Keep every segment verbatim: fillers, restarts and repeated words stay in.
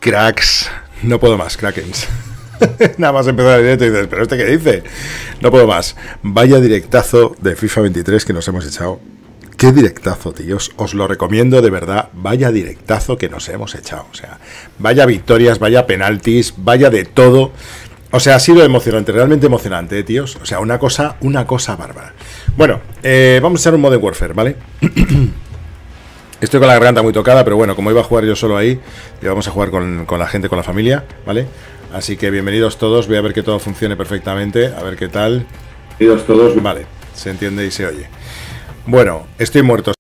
cracks. No puedo más, Krakens. Nada más empezar el directo y dices, ¿pero este qué dice? No puedo más. Vaya directazo de FIFA veintitrés que nos hemos echado. Qué directazo, tíos. Os lo recomiendo de verdad. Vaya directazo que nos hemos echado. O sea, vaya victorias, vaya penaltis, vaya de todo. O sea, ha sido emocionante, realmente emocionante, ¿eh, tíos? O sea, una cosa, una cosa bárbara. Bueno, eh, vamos a echar un Modern Warfare, ¿vale? Estoy con la garganta muy tocada, pero bueno, como iba a jugar yo solo ahí, y vamos a jugar con, con la gente, con la familia, ¿vale? Así que bienvenidos todos, voy a ver que todo funcione perfectamente, a ver qué tal. Bienvenidos todos. Vale, se entiende y se oye. Bueno, estoy muerto.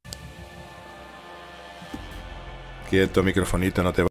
Quieto, microfonito, no te va.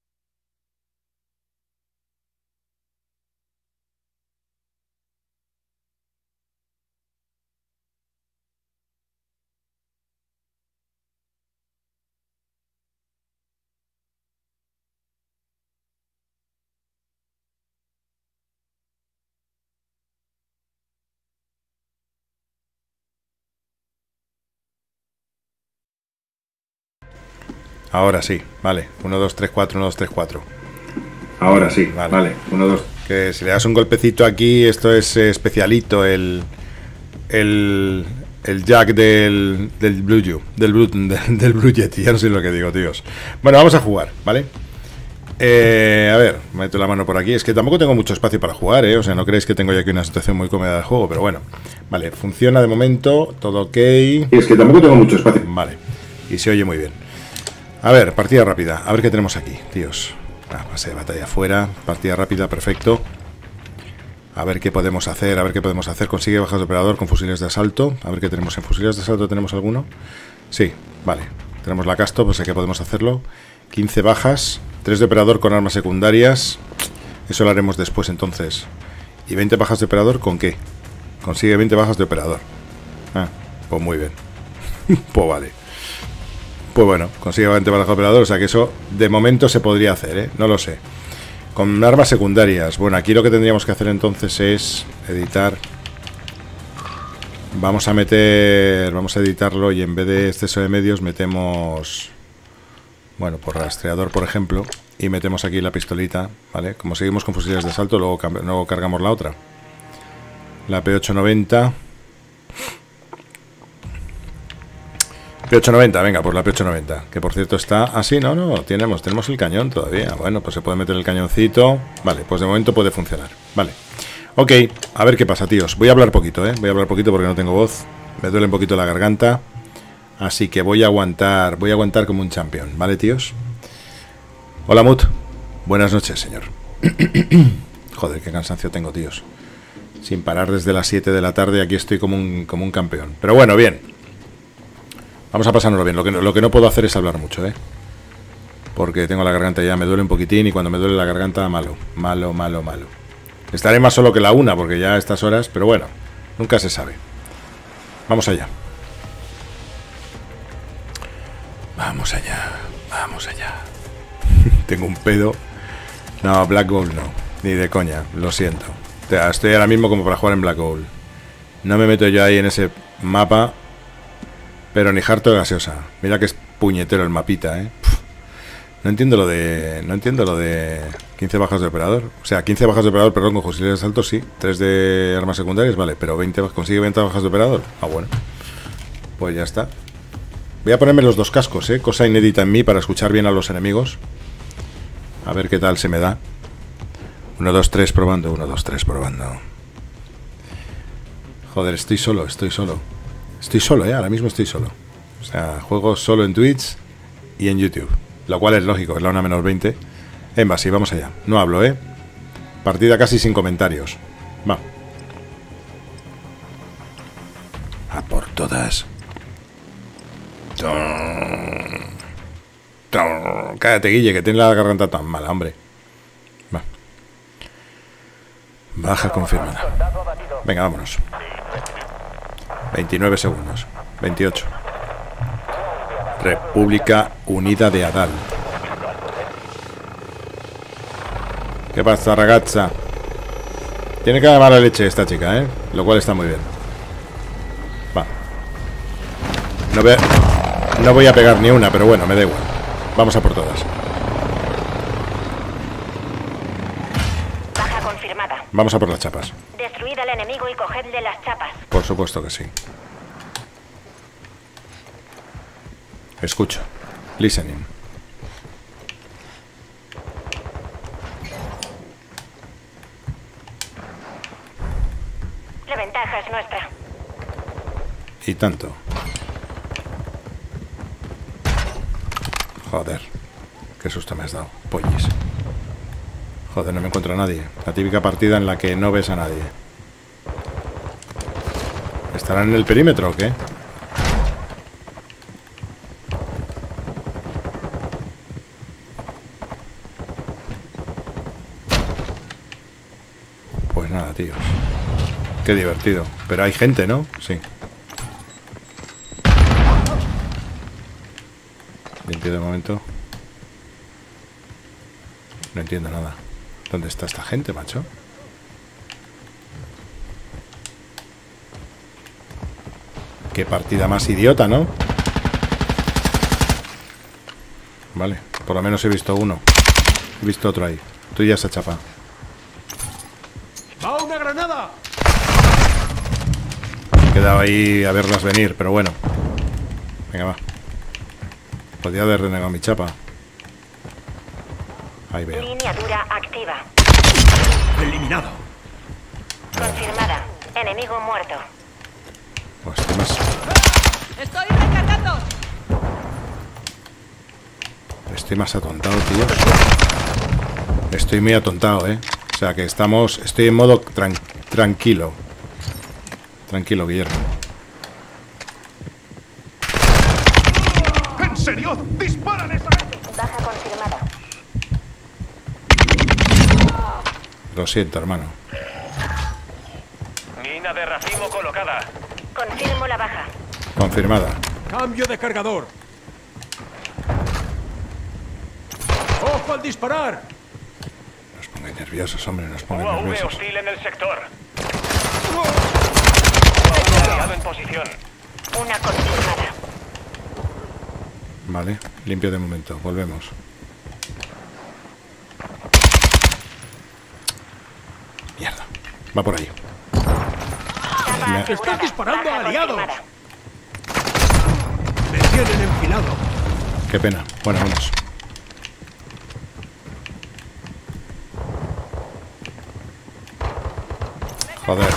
Ahora sí, vale. uno, dos, tres, cuatro, uno, dos, tres, cuatro. Ahora sí, vale. Vale. uno, dos. Que si le das un golpecito aquí, esto es eh, especialito, el. El. El jack del. Del Blue Yu, del Blue, del, del Blue Yeti, ya no sé lo que digo, tíos. Bueno, vamos a jugar, ¿vale? Eh, a ver, meto la mano por aquí. Es que tampoco tengo mucho espacio para jugar, ¿eh? O sea, no creéis que tengo ya aquí una situación muy cómoda de juego, pero bueno. Vale, funciona de momento, todo ok. Es que tampoco tengo mucho espacio. Vale, y se oye muy bien. A ver, partida rápida. A ver qué tenemos aquí, tíos. Ah, pase de batalla afuera. Partida rápida, perfecto. A ver qué podemos hacer. A ver qué podemos hacer. Consigue bajas de operador con fusiles de asalto. A ver qué tenemos en fusiles de asalto. ¿Tenemos alguno? Sí, vale. Tenemos la Casto, pues sé que podemos hacerlo. quince bajas. tres de operador con armas secundarias. Eso lo haremos después entonces. ¿Y veinte bajas de operador con qué? Consigue veinte bajas de operador. Ah, pues muy bien. Pues vale. Pues bueno, consigue veinte bajas de operador, o sea que eso de momento se podría hacer, ¿eh? No lo sé. Con armas secundarias. Bueno, aquí lo que tendríamos que hacer entonces es editar. Vamos a meter... Vamos a editarlo y en vez de exceso de medios metemos... Bueno, por rastreador, por ejemplo. Y metemos aquí la pistolita, ¿vale? Como seguimos con fusiles de asalto, luego, luego cargamos la otra. La P ocho noventa... P ocho noventa, venga, pues la P ocho noventa. Que por cierto está... Ah, sí, no, no, tenemos, tenemos el cañón todavía. Bueno, pues se puede meter el cañoncito. Vale, pues de momento puede funcionar. Vale. Ok, a ver qué pasa, tíos. Voy a hablar poquito, ¿eh? Voy a hablar poquito porque no tengo voz. Me duele un poquito la garganta. Así que voy a aguantar, voy a aguantar como un campeón, ¿vale, tíos? Hola, Mut. Buenas noches, señor. Joder, qué cansancio tengo, tíos. Sin parar desde las siete de la tarde, aquí estoy como un, como un campeón. Pero bueno, bien. Vamos a pasárnoslo bien. Lo que, no, lo que no puedo hacer es hablar mucho, ¿eh? Porque tengo la garganta ya, me duele un poquitín. Y cuando me duele la garganta, malo. Malo, malo, malo. Estaré más solo que la una, porque ya a estas horas... Pero bueno, nunca se sabe. Vamos allá. Vamos allá. Vamos allá. Tengo un pedo. No, Black Gold no. Ni de coña, lo siento. O sea, estoy ahora mismo como para jugar en Black Gold. No me meto yo ahí en ese mapa... Pero ni harto de gaseosa. Mira que es puñetero el mapita, ¿eh? Puf. No entiendo lo de... No entiendo lo de... quince bajas de operador. O sea, quince bajas de operador, perdón, con fusiles de asalto, sí. tres de armas secundarias, vale. Pero veinte... ¿Consigue veinte bajas de operador? Ah, bueno. Pues ya está. Voy a ponerme los dos cascos, ¿eh? Cosa inédita en mí para escuchar bien a los enemigos. A ver qué tal se me da. uno, dos, tres, probando. uno, dos, tres, probando. Joder, estoy solo, estoy solo. Estoy solo, ¿eh? Ahora mismo estoy solo. O sea, juego solo en Twitch y en YouTube. Lo cual es lógico, es la una menos veinte. Emma, sí, vamos allá. No hablo, ¿eh? Partida casi sin comentarios. Va. A por todas. Cállate, Guille, que tiene la garganta tan mala, hombre. Va. Baja confirmada. Venga, vámonos. veintinueve segundos. veintiocho. República Unida de Adal. ¿Qué pasa, ragazza? Tiene que dar mala leche esta chica, ¿eh? Lo cual está muy bien. Va. No, ve... no voy a pegar ni una, pero bueno, me da igual. Vamos a por todas. Vamos a por las chapas. Destruid al enemigo y cogedle las chapas. Por supuesto que sí. Escucho. Listening. La ventaja es nuestra. Y tanto. Joder. Qué susto me has dado. Pollis. Joder, no me encuentro a nadie. La típica partida en la que no ves a nadie. ¿Estarán en el perímetro o qué? Pues nada, tíos. Qué divertido. Pero hay gente, ¿no? Sí. Limpio de momento. No entiendo nada. ¿Dónde está esta gente, macho? Qué partida más idiota, ¿no? Vale, por lo menos he visto uno. He visto otro ahí. Tú ya se chapa. ¡Va una granada! He quedado ahí a verlas venir, pero bueno. Venga, va. Podría haber renegado mi chapa. Ahí veo. Línea dura activa. Eliminado. Confirmada. Enemigo muerto. Pues estoy más... ¡Estoy recargando! Estoy más atontado, tío. Estoy muy atontado, ¿eh? O sea que estamos... Estoy en modo tran tranquilo. Tranquilo, Guillermo. ¿En serio? ¡Dispárales a ellos! Baja confirmada. Lo siento, hermano. Mina de racimo colocada. Confirmo la baja. Confirmada. ¡Cambio de cargador! ¡Ojo al disparar! No os pongáis nerviosos, hombre. No os pongáis U A V nerviosos. hostil en el sector. U A V aliado en posición. Una confirmada. Vale, limpio de momento. Volvemos. Mierda. Va por ahí. Chapa Me- asegurada. ¡Estás disparando a Baja aliados! confirmada. ¡Me tienen enfilado! Qué pena. Bueno, vamos. Joder.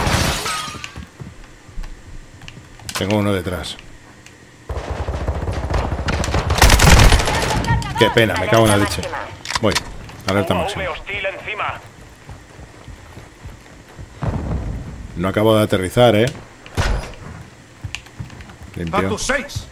Tengo uno detrás. Qué pena, me cago en la leche. Voy. Alerta U A V máxima. hostil encima. No acabo de aterrizar, ¿eh? ¡A Limpio. tus seis!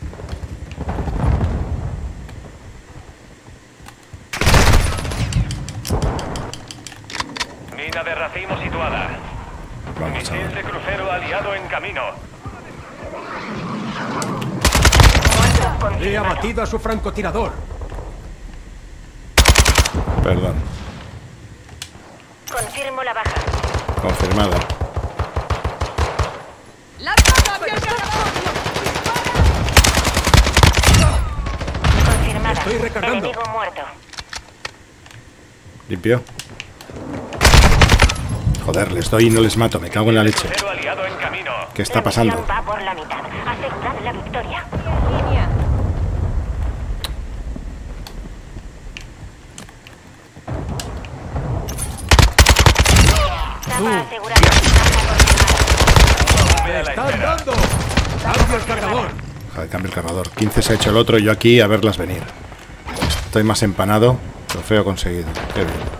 Mina de racimo situada. Vamos a Misil ver. de crucero aliado en camino. Muerto He confirmado. abatido a su francotirador. Perdón. Confirmo la baja. Confirmada. ¡Lanza cambio de cargador! Confirmada. Estoy recargando. Enemigo muerto. Limpio. Joder, les doy y no les mato. Me cago en la leche. Crucero aliado en camino. ¿Qué está La pasando? misión va por la mitad. Asegurad la victoria. Línea. Chapa asegurada. Baja confirmada. ¡Me están dando! ¡Cambio el cargador! Joder, cambio el cargador. quince se ha hecho el otro y yo aquí a verlas venir. Estoy más empanado. Trofeo conseguido. Qué bien.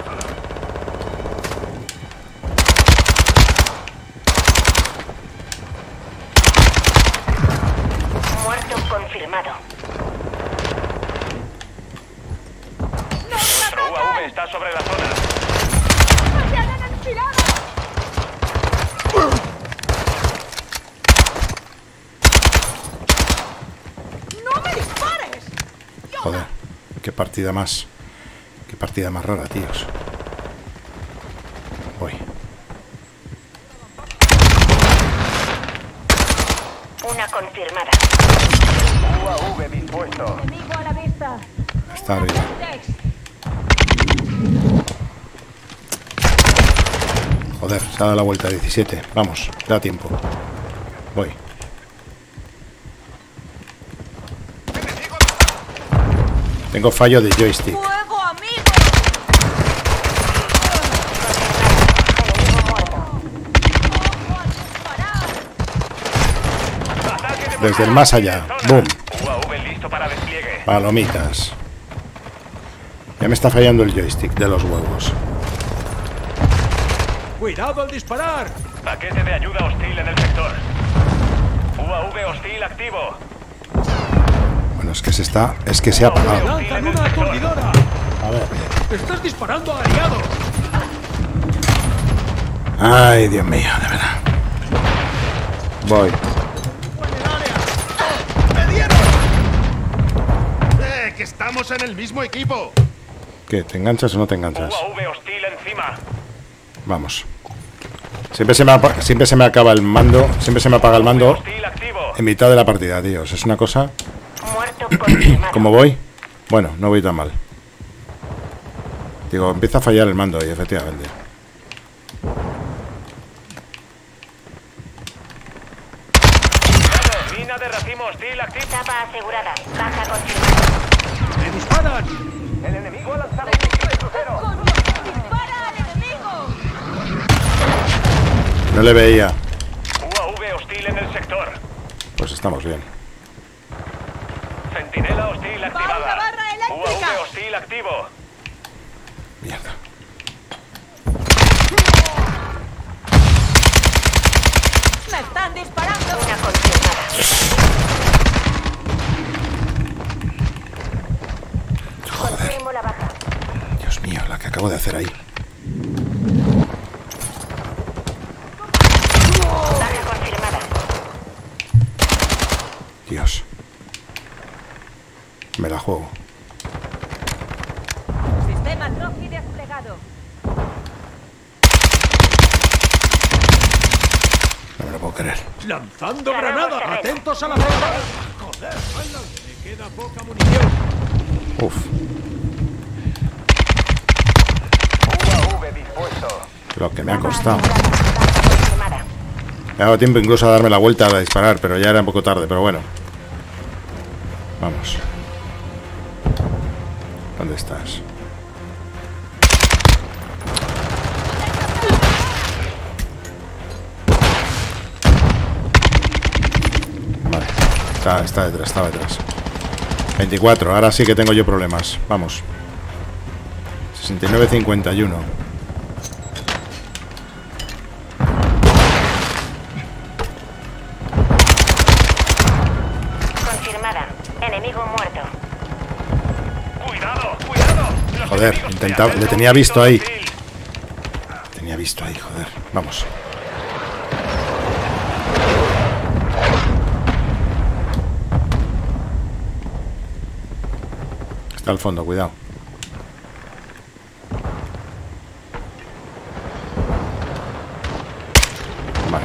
Muerto confirmado. Nuestro U A V está sobre la zona. ¡Se han enfilado! ¡No me dispares! Joder. Qué partida más. Qué partida más rara, tíos. Voy. Una confirmada. U A V dispuesto. ¡Enemigo a la vista! Está arriba. Tex. Joder, se ha dado la vuelta. Diecisiete. Vamos, da tiempo. Voy. Tengo fallo de joystick. ¡Fuego, amigo! Desde el más allá. Boom. U A V listo para despliegue. Palomitas. Ya me está fallando el joystick de los huevos. ¡Cuidado al disparar! Paquete de ayuda hostil en el sector. U A V hostil activo. Bueno, es que se está... Es que se ha apagado. ¡Lanzan una aturdidora! A ver. ¡Estás disparando a aliados! Ay, Dios mío, de verdad. Voy. ¡Eh, que estamos en el mismo equipo! ¿Qué? ¿Te enganchas o no te enganchas? U A V hostil encima. Vamos. Siempre se me apa- siempre se me acaba el mando. Siempre se me apaga el mando Hostil activo. en mitad de la partida, tíos. Es una cosa... Muerto confirmado. ¿Cómo voy? Bueno, no voy tan mal. Digo, empieza a fallar el mando y efectivamente. Mina de racimo hostil activo. Tapa asegurada. Baja confirmada. ¡Me disparan! El enemigo ha lanzado un misil crucero. ¡Dispara al enemigo! No le veía. U A V hostil en el sector. Pues estamos bien. Centinela hostil activada. una barra eléctrica! U A V hostil activo. Mierda. ¡Me están disparando! Una confirmada. Confirmo la baja. Dios mío, la que acabo de hacer ahí. Baja confirmada. Dios. Me la juego. Sistema Trophy desplegado. No me lo puedo creer. ¡Lanzando granada! ¡Atentos a la granada! ¡Joder! ¡Hala! Me queda poca munición. Uf. U A V dispuesto. Lo que me ha costado. Baja confirmada. Me ha dado tiempo incluso a darme la vuelta a disparar, pero ya era un poco tarde, pero bueno. Vamos. ¿Dónde estás? Vale. Está, está detrás, está detrás. veinticuatro, ahora sí que tengo yo problemas. Vamos. sesenta y nueve cincuenta y uno. Confirmada. Enemigo muerto. Cuidado, cuidado. Los Joder, enemigos intentaba- te le hacen tenía un visto ahí. hostil. Tenía visto ahí, joder. Vamos. Está al fondo, cuidado. Vale.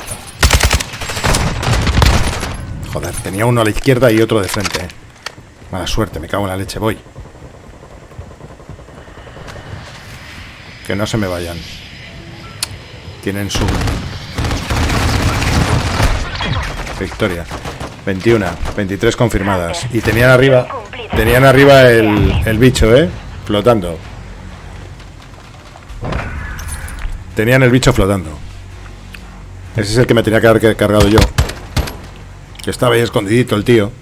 Joder, tenía uno a la izquierda y otro de frente, eh. Mala suerte, me cago en la leche, voy. Que no se me vayan. Tienen su... Victoria. veintiuno, veintitrés confirmadas. Y tenían arriba... Tenían arriba el, el bicho, ¿eh? Flotando. Tenían el bicho flotando. Ese es el que me tenía que haber cargado yo. Que estaba ahí escondidito el tío.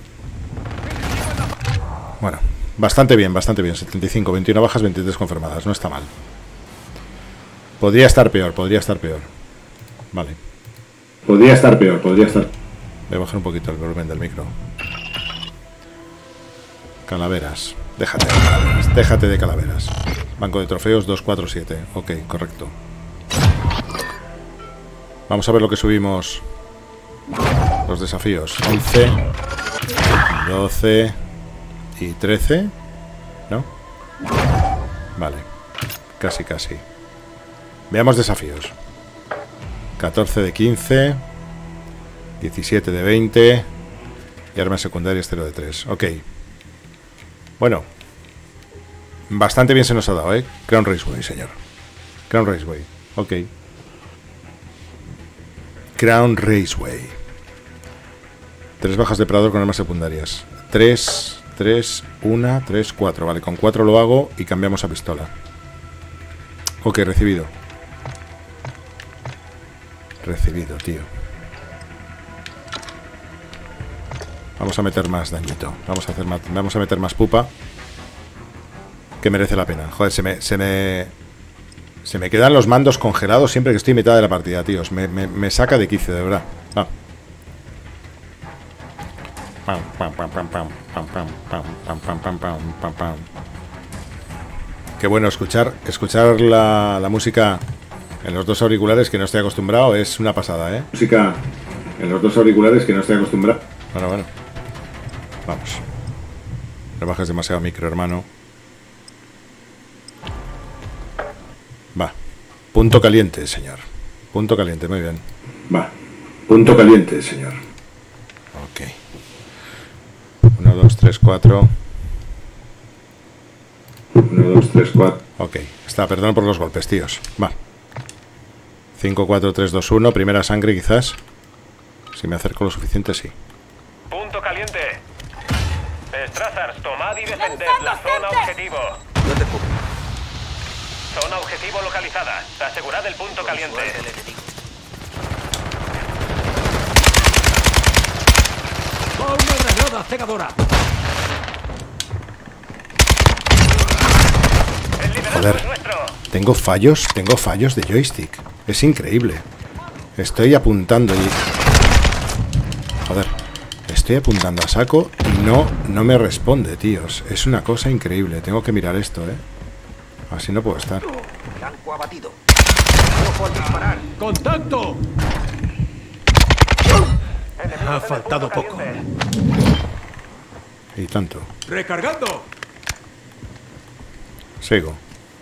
Bueno, bastante bien, bastante bien. setenta y cinco, veintiuno bajas, veintitrés confirmadas. No está mal. Podría estar peor, podría estar peor. Vale. Podría estar peor, podría estar. Voy a bajar un poquito el volumen del micro. Calaveras. Déjate de calaveras. Déjate de calaveras. Banco de trofeos dos cuatro siete. Ok, correcto. Vamos a ver lo que subimos. Los desafíos. once, doce y trece. ¿No? Vale. Casi, casi. Veamos desafíos. catorce de quince. diecisiete de veinte. Y armas secundarias cero de tres. Ok. Bueno. Bastante bien se nos ha dado, ¿eh? Crown Raceway, señor. Crown Raceway. Ok. Crown Raceway. Tres bajas de Predator con armas secundarias. Tres, tres, una, tres, cuatro. Vale, con cuatro lo hago y cambiamos a pistola. Ok, recibido. Recibido, tío. Vamos a meter más dañito. Vamos a hacer más, vamos a meter más pupa. Que merece la pena. Joder, se me, se me... Se me quedan los mandos congelados siempre que estoy en mitad de la partida, tíos. Me, me, me saca de quicio, de verdad. Va. Pam, pam, pam, pam, pam, pam, pam, pam, pam, pam, pam, pam, pam, pam. Qué bueno escuchar, escuchar la, la música en los dos auriculares, que no estoy acostumbrado. Es una pasada, ¿eh? Música en los dos auriculares, que no estoy acostumbrado. Bueno, bueno. Vamos. No bajes demasiado micro, hermano. Va. Punto caliente, señor. Punto caliente, muy bien. Va. Punto caliente, señor. Ok. Uno, dos, tres, cuatro. Uno, dos, tres, cuatro. Ok. Está, perdón por los golpes, tíos. Va. cinco, cuatro, tres, dos, uno. Primera sangre, quizás. Si me acerco lo suficiente, sí. Punto caliente. Strassars, tomad y defended la zona objetivo. Yo te cubro. Zona objetivo localizada. Asegurad el punto caliente. ¡Va una granada cegadora! El liderazgo Joder. es nuestro. Tengo fallos, tengo fallos de joystick. Es increíble. Estoy apuntando y... Joder. Estoy apuntando a saco y no, no me responde, tíos. Es una cosa increíble. Tengo que mirar esto, ¿eh? Así no puedo estar. Blanco abatido. ¡Ojo al disparar! ¡Contacto! Ha faltado poco. Y tanto. ¡Recargando! Sigo.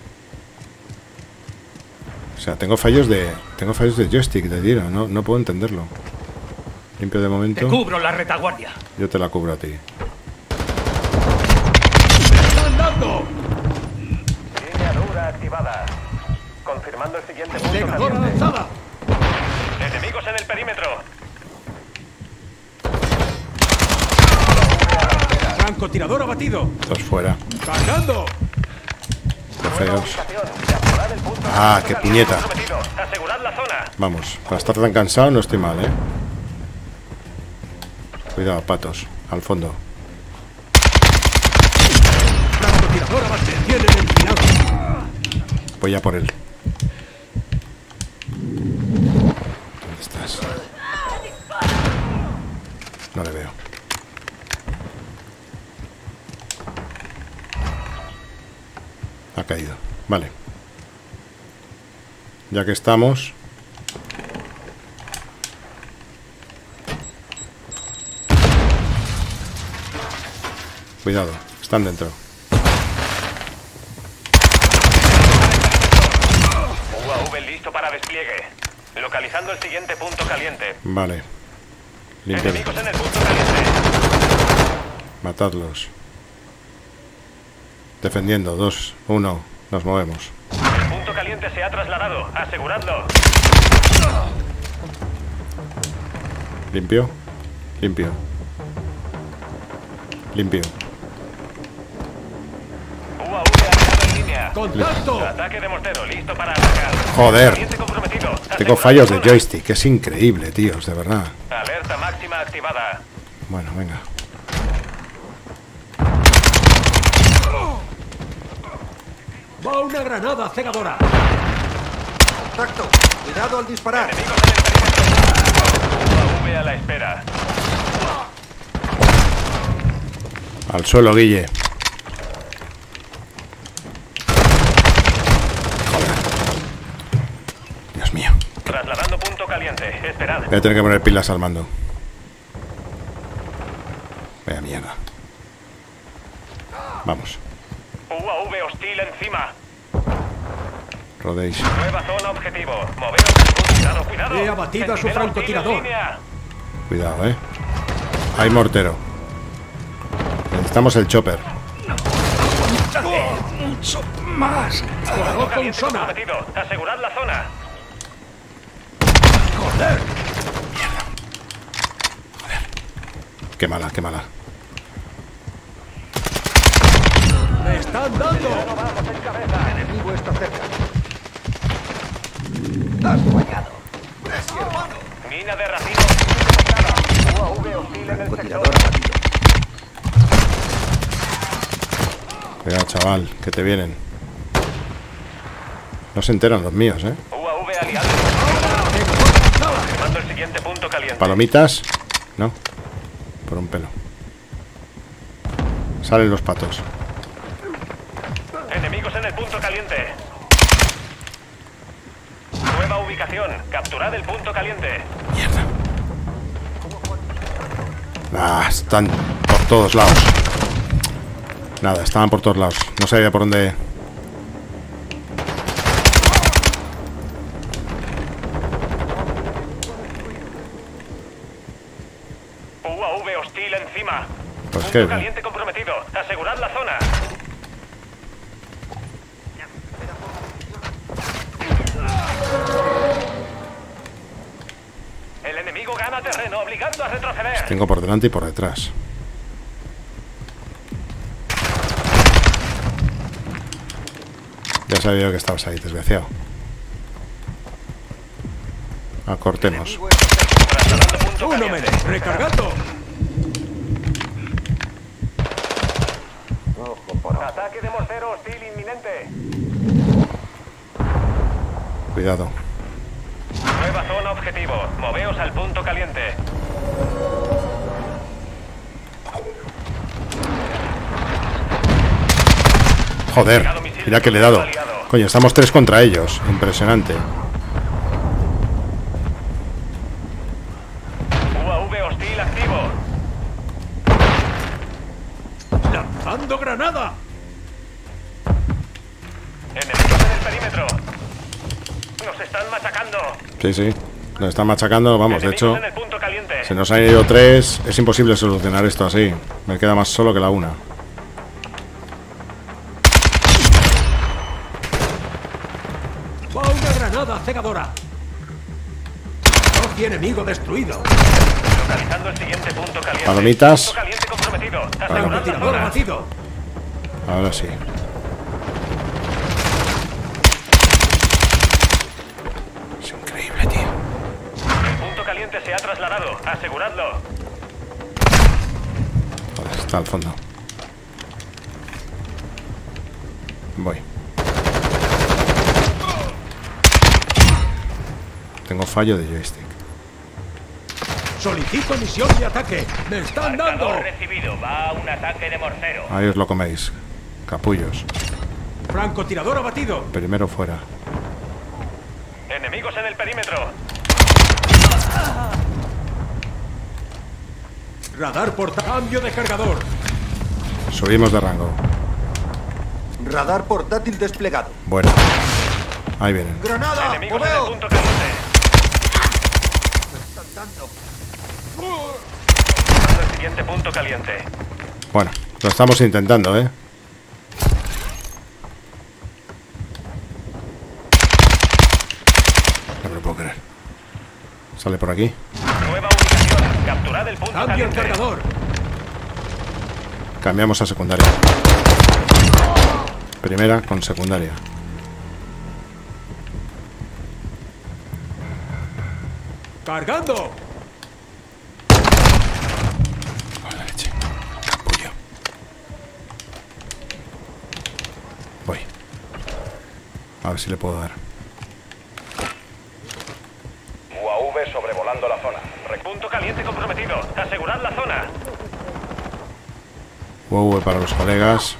O sea, tengo fallos de... Tengo fallos de joystick, de tiro. No, no puedo entenderlo. Limpio de momento. Te cubro la retaguardia. Yo te la cubro a ti. ¡Están dando! Línea dura activada. Confirmando el siguiente punto ¡Cegadora caliente. lanzada! Enemigos en el perímetro. ¡Francotirador abatido! Dos fuera. ¡Cargando! Qué feos. Ubicación. Capturad el punto Ah, qué piñeta. comprometido. Asegurad la zona. Vamos. Para estar tan cansado no estoy mal, ¿eh? Cuidado, patos. Al fondo. ¡Francotirador abatido! ¡Tienen el final! Voy a por él. ¿Dónde estás? No le veo. Ha caído. Vale. Ya que estamos... Cuidado. Están dentro. U A V listo para despliegue. Localizando el siguiente punto caliente. Vale. Limpia. Enemigos en el punto caliente. Matadlos. Defendiendo. Dos. Uno. Nos movemos. El punto caliente se ha trasladado. Aseguradlo. Limpio. Limpio. Limpio. U A V aliado en línea. ¡Contacto! Ataque de mortero listo para atacar. Joder. Caliente comprometido. Tengo Asegurad fallos la de zona. joystick. Es increíble, tíos. De verdad. Alerta máxima activada. Bueno, venga. ¡Va una granada cegadora! ¡Contacto! ¡Cuidado al disparar! Enemigos en el perímetro. U A V a la espera. Al suelo, Guille. Joder. Dios mío. Trasladando punto caliente. Esperad. Voy a tener que poner pilas al mando. Vaya mierda. Vamos. U A V hostil encima. Rodéis. Nueva zona objetivo. Moveos. Cuidado, cuidado. He abatido a su Centinela hostil francotirador. en línea. Cuidado, eh. Hay mortero. Necesitamos el chopper. ¡Mucho más! ¡Jugador con Caliente sonar! comprometido. Asegurad la zona. ¡Joder! Qué mala, qué mala. ¡Me están dando! El enemigo está cerca. ¡Has fallado! Mina de racimo. U A V hostil en el sector. Cuidado, chaval, que te vienen. No se enteran los míos, ¿eh? U A V aliado. Quemando el siguiente punto caliente. Palomitas. No. Por un pelo. Salen los patos. Enemigos en el punto caliente. Nueva ubicación. Capturad el punto caliente. Mierda. Ah, están por todos lados. Nada, estaban por todos lados. No sabía por dónde. U A V hostil encima. Pues Punto qué. caliente comprometido. Asegurad la zona. El enemigo gana terreno, obligando a retroceder. Tengo por delante y por detrás. Ya sabía yo que estabas ahí, desgraciado. Acortemos. Trasladando punto ¡Uno caliente. menos! ¡Recargando! Ataque de mortero hostil inminente. Cuidado. Nueva zona objetivo. Moveos al punto caliente. Joder, mira que le he dado. Coño, estamos tres contra ellos. Impresionante. U A V hostil activo. ¡Lanzando granada! Enemigos en el perímetro. Nos están machacando. Sí, sí. Nos están machacando, vamos, de Enemigos hecho. en el punto caliente. Se nos han ido tres. Es imposible solucionar esto así. Me queda más solo que la una. ¡Va una granada cegadora! ¡Trofi enemigo destruido! Localizando el siguiente punto caliente. Palomitas. Punto caliente comprometido. Asegurad la ¡Francotirador zona. abatido! Ahora sí. Es increíble, tío. El punto caliente se ha trasladado. Aseguradlo. Joder, está al fondo. Voy. Tengo fallo de joystick. ¡Solicito misión de ataque! ¡Me están dando! Marcador recibido. Va un ataque de mortero. Ahí os lo coméis. Capullos. ¡Francotirador abatido! Primero fuera. Enemigos en el perímetro. Radar por cambio de cargador. Subimos de rango. Radar portátil desplegado. Bueno. Ahí vienen. ¡Granada! Enemigos en el ¡Moveo! punto caliente. Están dando. Localizando el siguiente punto caliente. Bueno, lo estamos intentando, ¿eh? No me lo puedo creer. Sale por aquí. Nueva ubicación. Capturad el punto ¡Cambio el caliente. cargador! Cambiamos a secundaria. Primera con secundaria. ¡Cargando! Oh, la leche. Capullo. Voy. A ver si le puedo dar. U A V sobrevolando la zona. Punto caliente comprometido. Asegurad la zona. Wow, para los colegas.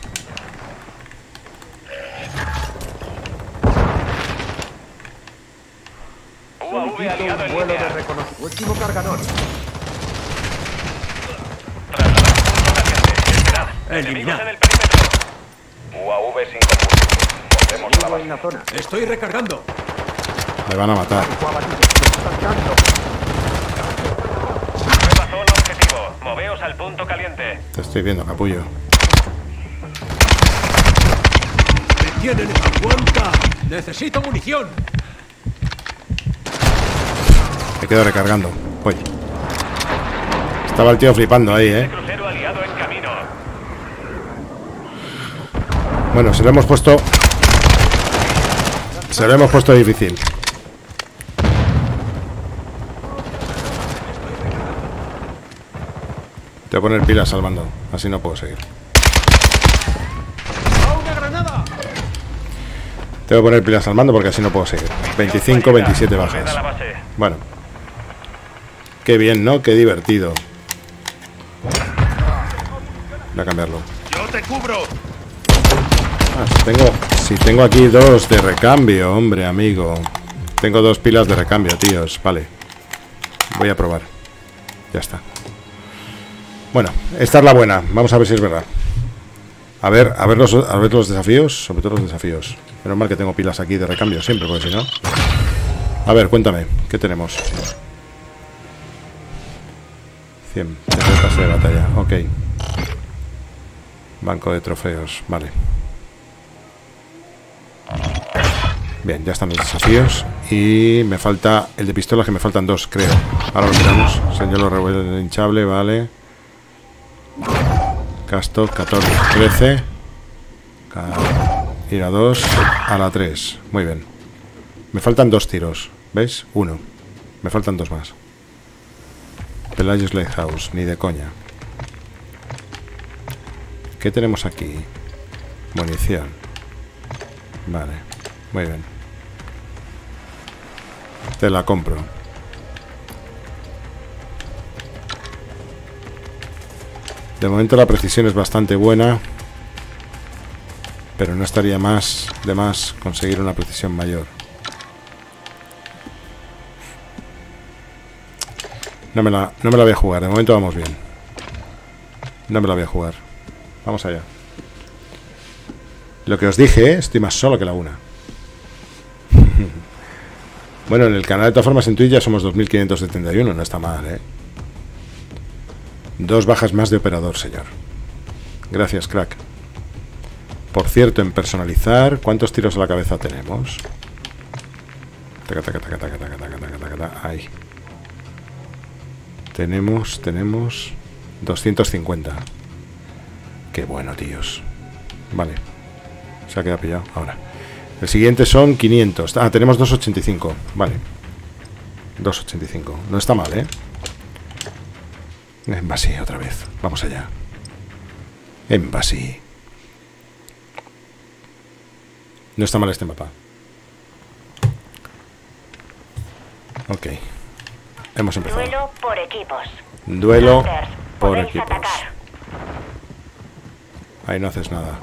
U A V aliado en Vuelo de línea. reconocimiento. Último cargador. Trasladad punto caliente. Esperad. Eliminad. Enemigos en el perímetro. U A V sin combustible. Volvemos a la base. En la zona. ¡Estoy recargando! Le van a matar. Fue abatido. Están dando. Nueva zona objetivo. Moveos al punto caliente. Te estoy viendo, capullo. ¡Me tienen! ¡Aguanta! ¡Necesito munición! Me quedo recargando. Voy. Estaba el tío flipando ahí, ¿eh? Crucero aliado en camino. Bueno, se lo hemos puesto... Se lo hemos puesto difícil. Te voy a poner pilas al mando. Así no puedo seguir. Te voy a poner pilas al mando porque así no puedo seguir. veinticinco, veintisiete bajas. Bueno. Qué bien, ¿no? Qué divertido. Voy a cambiarlo. Yo te cubro. Ah, si tengo, si tengo aquí dos de recambio, hombre, amigo. Tengo dos pilas de recambio, tíos. Vale. Voy a probar. Ya está. Bueno, esta es la buena. Vamos a ver si es verdad. A ver, a ver los, a ver los desafíos. Sobre todo los desafíos. Menos mal que tengo pilas aquí de recambio siempre, porque si no... A ver, cuéntame. ¿Qué tenemos? cien. Pase de batalla. Ok. Banco de trofeos. Vale. Bien, ya están los desafíos. Y me falta el de pistolas, que me faltan dos, creo. Ahora lo miramos. Señor revuelve hinchable, vale. Casto, catorce, trece. Ir a dos, a la tres. Muy bien. Me faltan dos tiros. ¿Veis? Uno. Me faltan dos más. Pelagius Lighthouse, ni de coña. ¿Qué tenemos aquí? Munición. Vale, muy bien. Te la compro. De momento la precisión es bastante buena, pero no estaría más de más conseguir una precisión mayor. No me la, no me la voy a jugar, de momento vamos bien. No me la voy a jugar. Vamos allá. Lo que os dije, ¿eh? Estoy más solo que la una. Bueno, en el canal de todas formas en Twitch ya somos dos mil quinientos setenta y uno, no está mal, ¿eh? Dos bajas más de operador, señor. Gracias, crack. Por cierto, en personalizar, ¿cuántos tiros a la cabeza tenemos? Taca, taca, taca, taca, taca, taca, taca, taca, taca. Ahí. Tenemos, tenemos doscientos cincuenta. Qué bueno, tíos. Vale. Se ha quedado pillado. Ahora. El siguiente son quinientos. Ah, tenemos doscientos ochenta y cinco. Vale. doscientos ochenta y cinco. No está mal, ¿eh? Envasí otra vez. Vamos allá. Envasí. No está mal este mapa. Ok. Hemos empezado. Duelo por equipos. Duelo Hunters, por podéis equipos. atacar. Ahí no haces nada.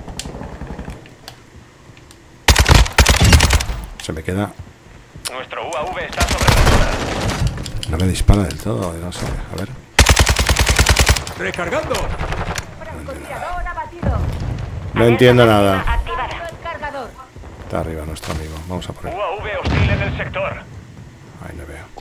Se me queda. Nuestro U A V está sobre la zona. No me dispara del todo. No sé. A ver. ¡Recargando! Francotirador abatido. No entiendo nada. Activada. El cargador. Está arriba nuestro amigo. Vamos a por él. U A V hostil en el sector. Ahí no veo.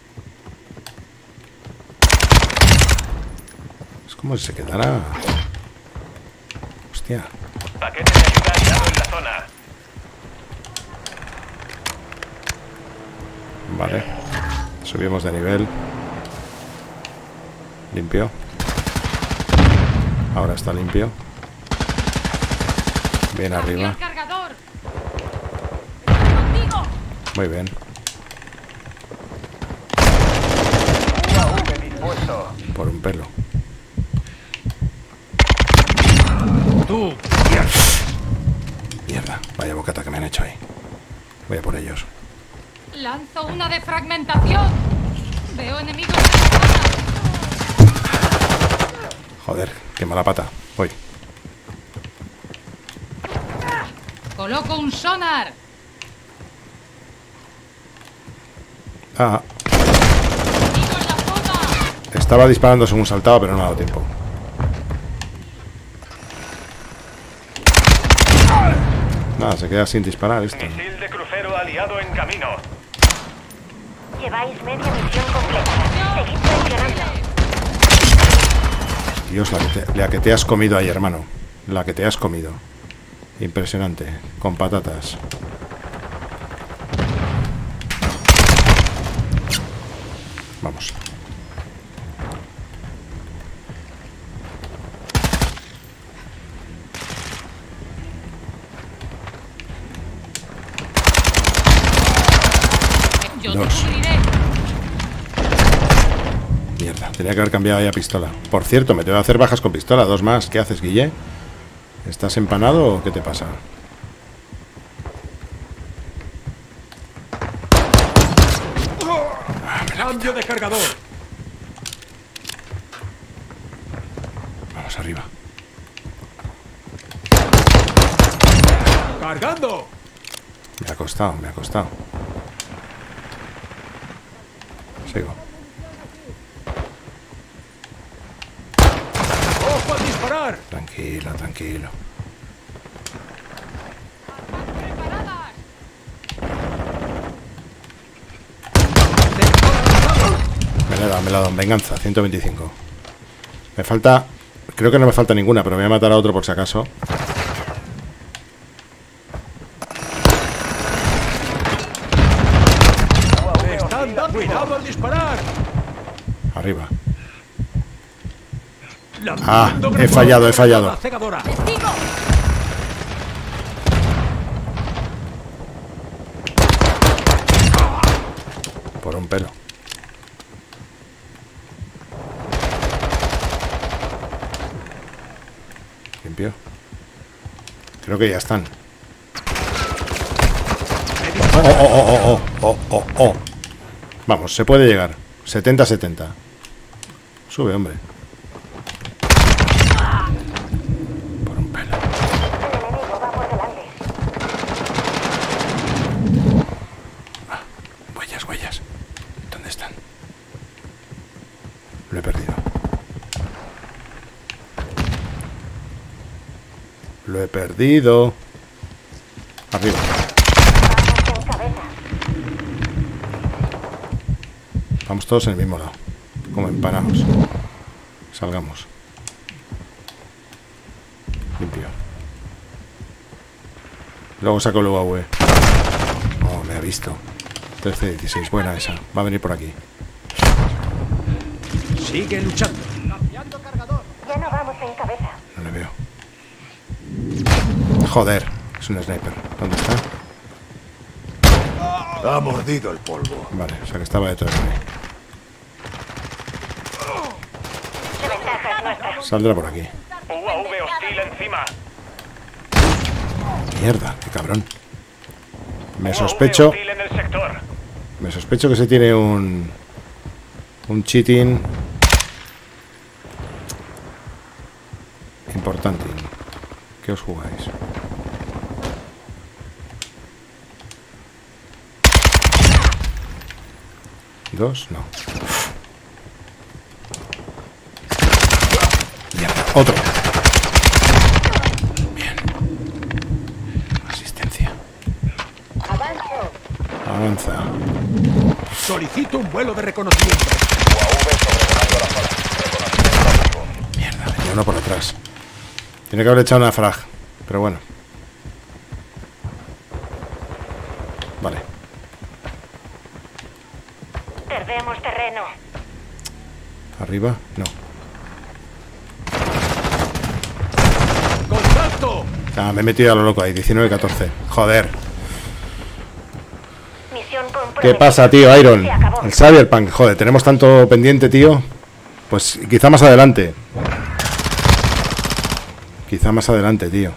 Es como si se quedara. Hostia. Paquete de ayuda aliado en la zona. Vale. Subimos de nivel. Limpio. Ahora está limpio. Bien arriba. El cargador. Contigo. Muy bien. U A V dispuesto. Por un pelo. ¡Tú! Mierda. Vaya bocata que me han hecho ahí. Voy a por ellos. Lanzo una defragmentación. Veo enemigos. Joder, qué mala pata. Voy. Coloco un sonar. Ah, Enemigo en la zona. estaba disparando según saltaba, pero no me ha dado tiempo. Nada, se queda sin disparar esto. Misil de crucero aliado en camino. Lleváis media misión completa. Seguid presionando. Dios, la que, te, la que te has comido ahí, hermano. La que te has comido. Impresionante. Con patatas. Vamos. Yo Dos. te cubriré. Mierda, tenía que haber cambiado ya pistola. Por cierto, me tengo que hacer bajas con pistola. Dos más. ¿Qué haces, Guille? ¿Estás empanado o qué te pasa? Cambio de cargador. Vamos arriba. Cargando. Me ha costado, me ha costado. Sigo. ¡Ojo a disparar! Tranquilo, tranquilo. Preparadas. Me la he dado, me la he dado. Venganza, ciento veinticinco. Me falta... Creo que no me falta ninguna, pero voy a matar a otro por si acaso. ¡Están dando! ¡Cuidado al disparar! Arriba. Lanzando Ah, he granada fallado, he fallado. cegadora. ¡Testigo! Por un pelo. Limpio. Creo que ya están. Oh, oh, oh, oh, oh, oh, oh, oh. Vamos, se puede llegar. setenta setenta. Sube, hombre. Por un pelo. El enemigo va por delante. Ah, huellas, huellas. ¿Dónde están? Lo he perdido. Lo he perdido. Arriba. Vamos en cabeza. Vamos todos en el mismo lado. Como empanados. Salgamos. Limpio. Luego saco el U A V. Oh, me ha visto. trece dieciséis. Buena esa. Va a venir por aquí. Sigue luchando. Ya no vamos en cabeza. No le veo. Joder. Es un sniper. ¿Dónde está? Ha mordido el polvo. Vale, o sea que estaba detrás de mí. La ventaja es nuestra. Saldrá por aquí. U A V hostil encima. Mierda, qué cabrón. Me U A V sospecho. hostil en el sector. Me sospecho que se tiene un. Un cheating. Importante. ¿Qué os jugáis? ¿Dos? No. Mierda, otro. Bien. Asistencia. Avanza. Solicito un vuelo de reconocimiento. U A V sobrevolando la zona. Reconocimiento básico. Mierda, venía uno por atrás. Tiene que haber echado una frag. Pero bueno. Vale. Perdemos terreno. Arriba, no. ¡Contacto! Ah, me he metido a lo loco ahí. diecinueve catorce. Joder. Misión comprometida. ¿Qué pasa, tío? Iron. Se acabó. El Cyberpunk. Joder, tenemos tanto pendiente, tío. Pues quizá más adelante. Quizá más adelante, tío.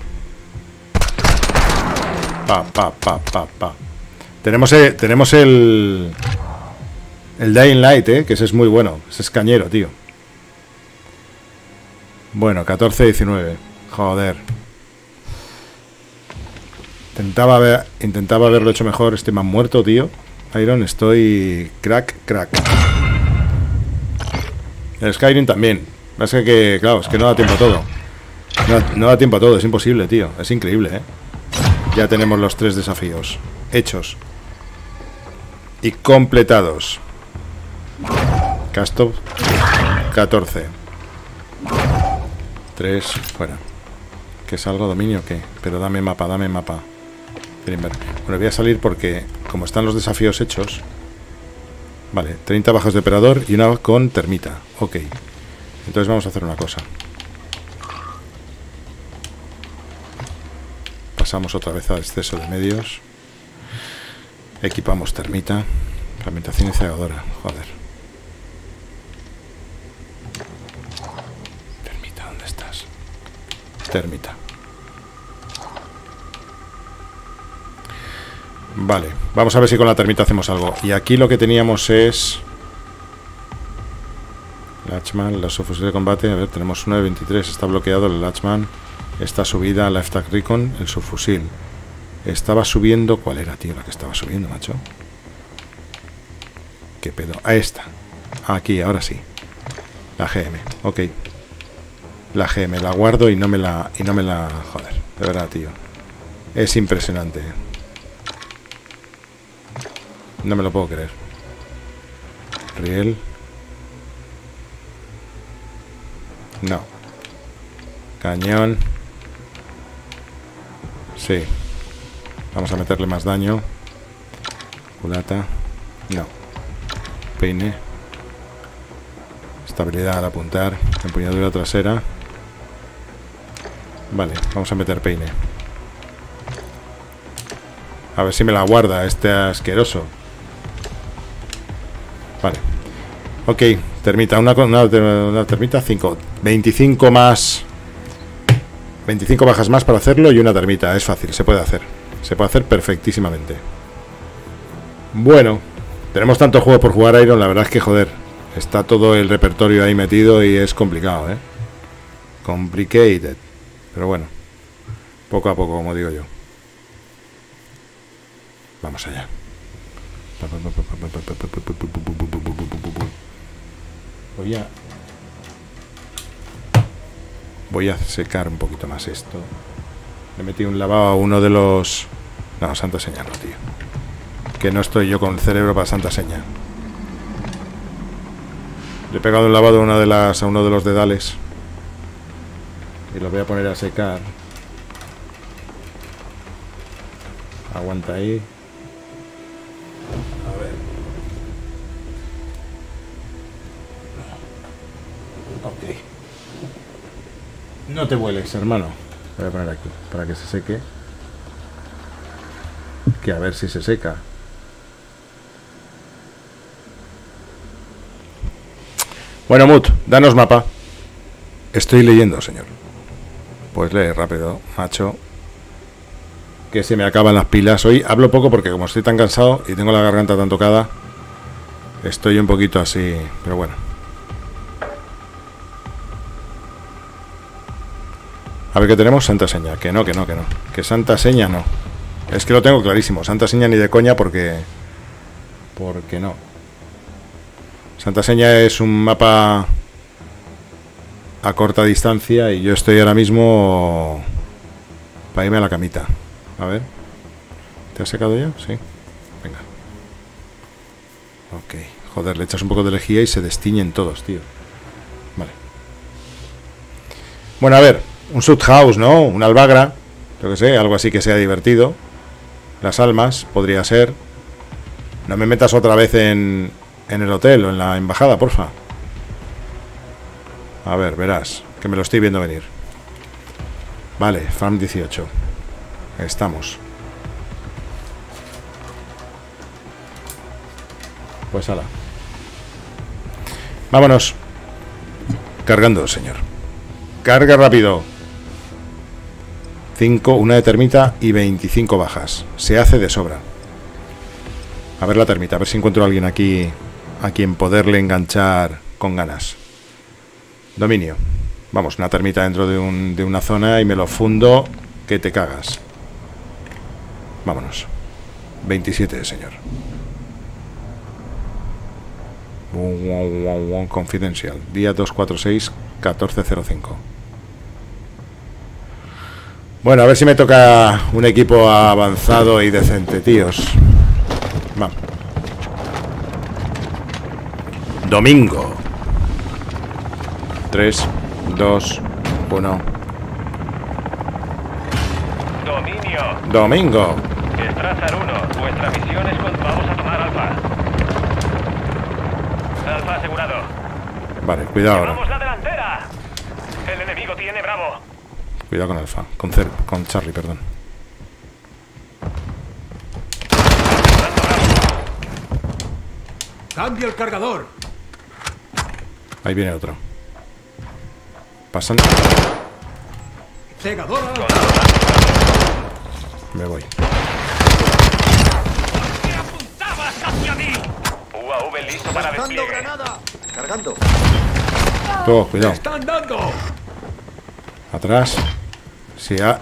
Pa, pa, pa, pa, pa. Tenemos, eh, tenemos el... El Dying Light, eh, que ese es muy bueno. Ese es cañero, tío. Bueno, catorce diecinueve. Joder. Intentaba, haber, intentaba haberlo hecho mejor. Estoy más muerto, tío. Iron, estoy... Crack, crack. El Skyrim también. Es que, que, claro, es que no da tiempo a todo. No, no da tiempo a todo, es imposible, tío. Es increíble, eh. Ya tenemos los tres desafíos hechos y completados. Castop catorce. tres, fuera. ¿Que salgo dominio o qué? Pero dame mapa, dame mapa. Quieren ver. Bueno, voy a salir porque, como están los desafíos hechos. Vale, treinta bajas de operador y una con termita. Ok. Entonces vamos a hacer una cosa. Pasamos otra vez al exceso de medios. Equipamos termita. Fragmentación y cegadora, joder. Termita, ¿dónde estás? Termita. Vale, vamos a ver si con la termita hacemos algo. Y aquí lo que teníamos es... Latchman, la subfusil de combate. A ver, tenemos uno de veintitrés. Está bloqueado el Latchman. Está subida la F T A C Recon, el subfusil. Estaba subiendo... ¿Cuál era, tío, la que estaba subiendo, macho? ¿Qué pedo? Ahí está. Aquí, ahora sí. La G M, ok. La G M, la guardo y no me la... Y no me la... Joder, de verdad, tío. Es impresionante. No me lo puedo creer. Riel. No. Cañón. Sí. Vamos a meterle más daño. Culata. No. Peine. Estabilidad al apuntar. Empuñadura trasera. Vale, vamos a meter peine. A ver si me la guarda este asqueroso. Vale. Ok, termita. Una, una, una termita, cinco. veinticinco más. veinticinco bajas más para hacerlo y una termita. Es fácil, se puede hacer. Se puede hacer perfectísimamente. Bueno, tenemos tanto juego por jugar, Iron. La verdad es que, joder, está todo el repertorio ahí metido y es complicado, ¿eh? Complicated. Pero bueno, poco a poco, como digo yo. Vamos allá. Voy a... Voy a secar un poquito más esto. Le metí un lavado a uno de los... No, santa seña no, tío. Que no estoy yo con el cerebro para santa seña. Le he pegado un lavado a una de las, a uno de los dedales. Y lo voy a poner a secar. Aguanta ahí. A ver. Ok. No te vueles, hermano. Voy a poner aquí para que se seque. Que a ver si se seca. Bueno, Mut, danos mapa. Estoy leyendo, señor. Pues lee rápido, macho. Que se me acaban las pilas. Hoy hablo poco porque como estoy tan cansado y tengo la garganta tan tocada, estoy un poquito así, pero bueno. A ver qué tenemos. Santa seña. Que no, que no, que no. Que santa seña no. Es que lo tengo clarísimo. Santa seña ni de coña porque... Porque no. Santa seña es un mapa a corta distancia y yo estoy ahora mismo para irme a la camita. A ver. ¿Te has secado ya? Sí. Venga. Ok. Joder, le echas un poco de lejía y se destiñen todos, tío. Vale. Bueno, a ver. Un Sud House, ¿no? Un albagra. Yo que sé, algo así que sea divertido. Las almas, podría ser. No me metas otra vez en, en el hotel o en la embajada, porfa. A ver, verás. Que me lo estoy viendo venir. Vale, Farm dieciocho. Estamos. Pues ala. Vámonos. Cargando, señor. Carga rápido. cinco, una de termita y veinticinco bajas. Se hace de sobra. A ver la termita, a ver si encuentro a alguien aquí a quien poderle enganchar con ganas. Dominio. Vamos, una termita dentro de, un, de una zona y me lo fundo que te cagas. Vámonos. veintisiete, señor. Confidencial. Día dos cuatro seis, catorce cero cinco. Bueno, a ver si me toca un equipo avanzado y decente, tíos. Vamos. Domingo. tres, dos, uno. Dominio. Domingo. Strasser uno. Vuestra misión es cuando vamos a tomar Alfa. Alfa asegurado. Vale, cuidado ahora. Llevamos la delantera. El enemigo tiene Bravo. Cuidado con Alfa. Con, Cer con Charlie, perdón. Cambio el cargador. Ahí viene otro. Pasan. Cegador al... Me voy. ¿Qué apuntabas hacia mí? U A V listo para despliegue. granada! Cargando. Todo, cuidado. ¡Están dando! Atrás. Sí, a...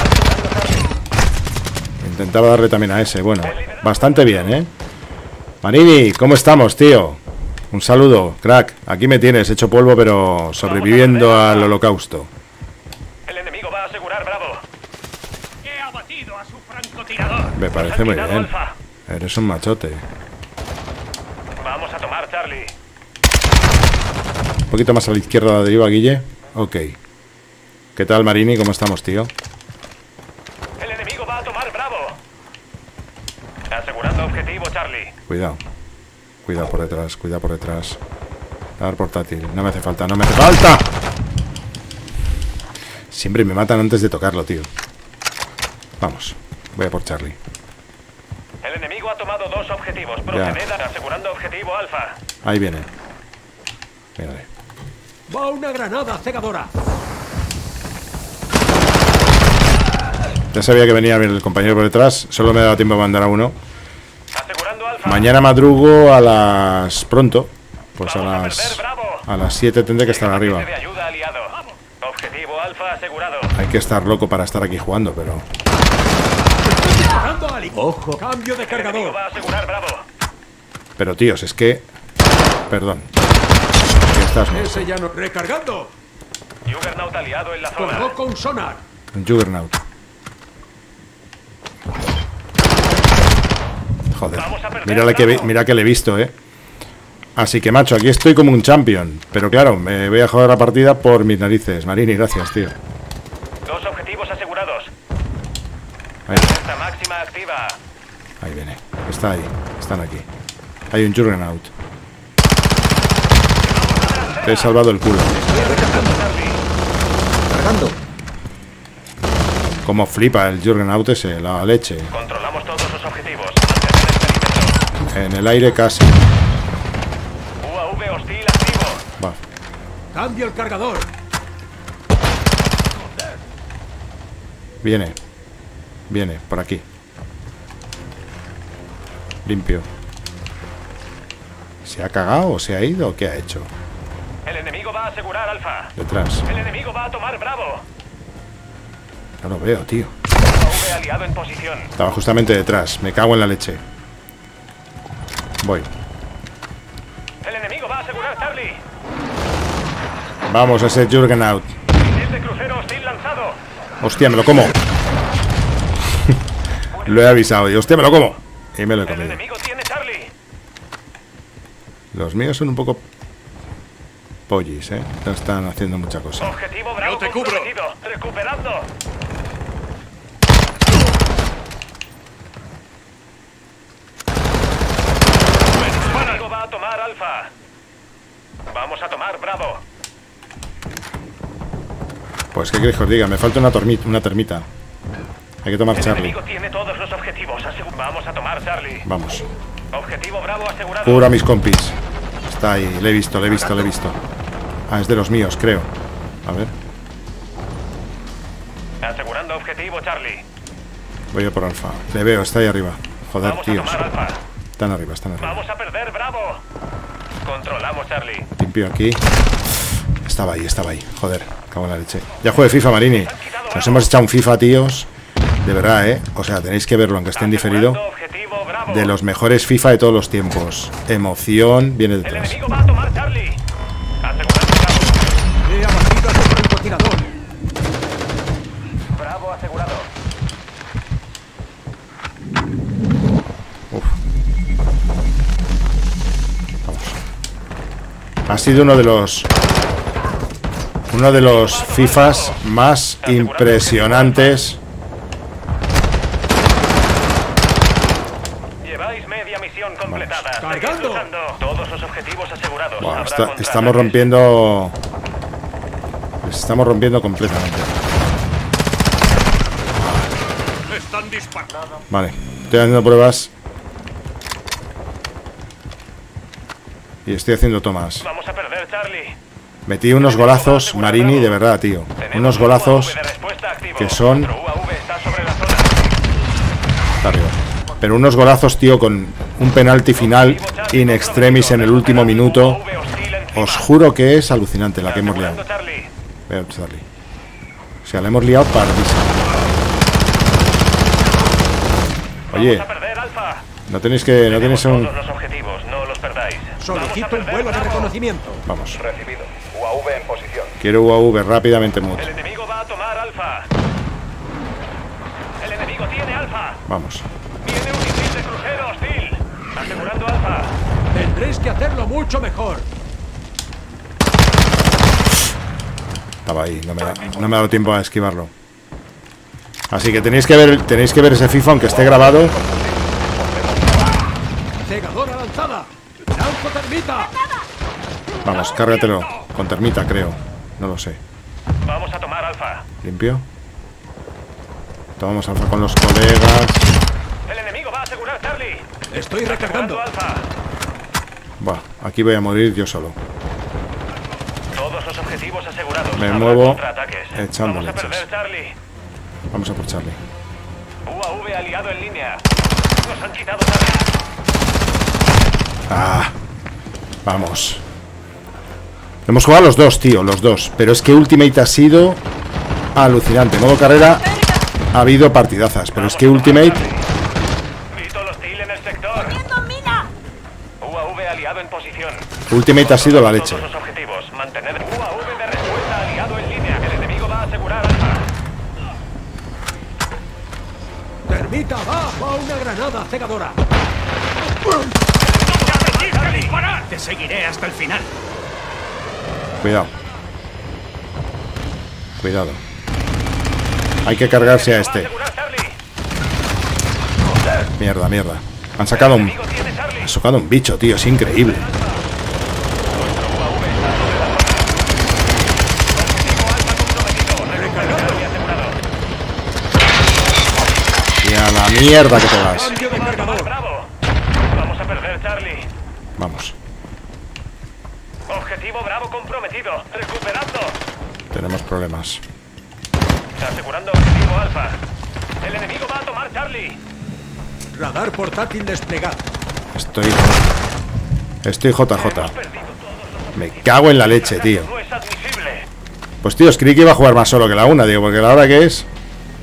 Intentaba darle también a ese. Bueno, bastante bien, ¿eh? Marini, ¿cómo estamos, tío? Un saludo, crack. Aquí me tienes, hecho polvo, pero sobreviviendo al holocausto. El enemigo va a asegurar Bravo. He abatido a su francotirador. Me parece muy bien. Eres un machote. Vamos a tomar Charlie. Un poquito más a la izquierda de la deriva, Guille. Ok. ¿Qué tal, Marini? ¿Cómo estamos, tío? El enemigo va a tomar Bravo. Asegurando objetivo, Charlie. Cuidado. Cuidado por detrás, cuidado por detrás. Dar portátil. No me hace falta, no me hace falta. Siempre me matan antes de tocarlo, tío. Vamos. Voy a por Charlie. El enemigo ha tomado dos objetivos. Proceded asegurando objetivo Alfa. Ahí viene. Mírale. Va una granada cegadora. Ya sabía que venía el compañero por detrás. Solo me ha dado tiempo a mandar a uno. Asegurando Alfa. Mañana madrugo a las... Pronto. Pues a las... A las siete tendré que estar arriba. De ayuda aliado. Objetivo Alfa asegurado. Hay que estar loco para estar aquí jugando, pero... Disparando al... Ojo. Cambio de El enemigo cargador. va a asegurar Bravo. Pero, tíos, es que... Perdón. Aquí estás, ¿no? Ese ya no... Recargando. Juggernaut aliado en la zona. Colgó con sonar. Un Juggernaut. Joder. Mira, la que, ve- mira que le he visto, eh. Así que, macho, aquí estoy como un champion. Pero claro, me voy a jugar la partida por mis narices. Marini, gracias, tío. Dos objetivos asegurados. Ahí, Alerta máxima activa. ahí viene. Está ahí. Están aquí. Hay un Juggernaut. Te he salvado el culo. Cargando. Como flipa el Juggernaut ese, la leche. Controlamos todos los objetivos. Mantener el perímetro. En el aire casi. U A V hostil activo. Va. Cambio el cargador. Viene. Viene, por aquí. Limpio. ¿Se ha cagado o se ha ido o qué ha hecho? El enemigo va a asegurar Alfa. Detrás. El enemigo va a tomar Bravo. No lo veo, tío. U A V aliado en posición. Estaba justamente detrás. Me cago en la leche. Voy. El enemigo va a asegurar Charlie. Vamos a ese Juggernaut. Misil de crucero hostil lanzado. Hostia, me lo como. Lo he avisado. Y hostia, me lo como. Y me lo he El comido. enemigo tiene Charlie. Los míos son un poco pollis, ¿eh? No están haciendo mucha cosa. Objetivo Bravo Yo te cubro. comprometido. Recuperando. El enemigo va a tomar Alfa. Vamos a tomar Bravo. Pues, ¿qué queréis que os diga? Me falta una, tormita, una termita. Hay que tomar El Charlie. enemigo tiene todos los objetivos. Asegu- Vamos a tomar Charlie. Vamos. Objetivo Bravo asegurado. Cubro a mis compis. Está ahí. Le he visto, le he visto, le he visto. Ah, es de los míos, creo. A ver. Asegurando objetivo Charlie. Voy a por Alfa. Le veo, está ahí arriba. Joder, Vamos tíos. a tomar Alfa. Están arriba, están arriba. Vamos a perder Bravo. Controlamos Charlie. Limpio aquí. Estaba ahí, estaba ahí. Joder, cago en la leche. Ya juegue FIFA, Marini. Nos hemos echado un FIFA, tíos. De verdad, ¿eh? O sea, tenéis que verlo, aunque esté en diferido. Asegurando objetivo Bravo. De los mejores FIFA de todos los tiempos. Emoción, viene El detrás. enemigo va a tomar Charlie. Asegurando Bravo. He abatido a su francotirador. Bravo asegurado. Uf. Vamos. Ha sido uno de los uno de los FIFAs más impresionantes. Lleváis media misión completada. Seguid Cargando. luchando. Todos los objetivos asegurados. Buah, Habrá está- contraataques. estamos rompiendo. Les estamos rompiendo completamente. Están disparando. Vale, estoy haciendo pruebas. Y estoy haciendo tomas. Vamos a perder, Charlie. Metí unos golazos, Marini, de verdad, tío. Unos golazos que son... Está arriba. Pero unos golazos, tío, con un penalti final in extremis en el último minuto. Os juro que es alucinante la que hemos liado. Veo, Charlie. O sea, la hemos liado pardísima. Oye, no tenéis que... No tenéis un... Solicito un vuelo de reconocimiento. Vamos. Recibido. U A V en posición. Quiero U A V rápidamente, Mut. El enemigo va a tomar Alfa. El enemigo tiene Alfa. Vamos. Viene un misil de crucero hostil. Asegurando Alfa. Tendréis que hacerlo mucho mejor. Estaba ahí, no me, da, no me ha dado tiempo a esquivarlo. Así que tenéis que ver, tenéis que ver ese FIFA aunque esté grabado. Cegadora lanzada. Lanzo termita. Vamos, cárgatelo. Con termita, creo. No lo sé. Vamos a tomar Alfa. ¿Limpio? Tomamos Alfa con los colegas. El enemigo va a asegurar Charlie. Estoy recargando. Alfa. Buah, aquí voy a morir yo solo. Todos los objetivos asegurados. Me Habrá muevo contraataques. echando Vamos a leches. perder, Charlie. Vamos a por Charlie. U A V aliado en línea. Nos han quitado Charlie. Ah, vamos. Hemos jugado los dos, tío, los dos. Pero es que Ultimate ha sido alucinante. Modo carrera ha habido partidazas. Pero es que Ultimate... Vito hostil en el sector. U A V aliado en posición. Ultimate ha sido la leche. Todos los objetivos. Mantener U A V de respuesta aliado en línea. El enemigo va a asegurar Alfa. Termita abajo a una granada cegadora. Te seguiré hasta el final. Cuidado. Cuidado. Hay que cargarse a este. Mierda, mierda. Han sacado un... Han sacado un bicho, tío. Es increíble. Y a la mierda que te vas. Cambio de cargador. Vamos a perder, Charlie. Vamos. Objetivo Bravo comprometido. Recuperando. Tenemos problemas. Asegurando objetivo Alfa. El enemigo va a tomar Charlie. Radar portátil desplegado. Estoy... Estoy J J. Me cago en la leche, tío. No es admisible. Pues tío, creí que iba a jugar más solo que la una, digo, porque la hora que es...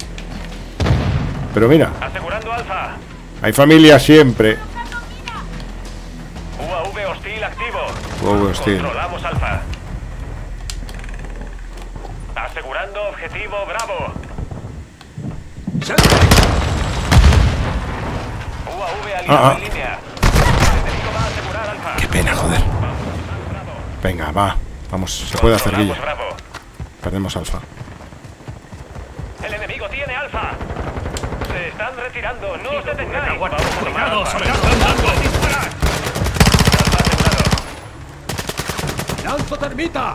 Pero mira, Asegurando Alfa. hay familia siempre. U A V hostil activo. U A V hostil. Controlamos Alfa. Asegurando objetivo Bravo. U A V aliado Ah, ah. en línea. El enemigo va a asegurar Alfa. Qué pena, joder. Venga, va. Vamos, se puede hacer guilla. Controlamos Bravo. Perdemos Alfa. El enemigo tiene Alfa. Se están retirando. No os detengáis. Vamos a tomar Cuidado, Alfa. soldado andando. Disparar. Alfa asegurado. Lanzo termita.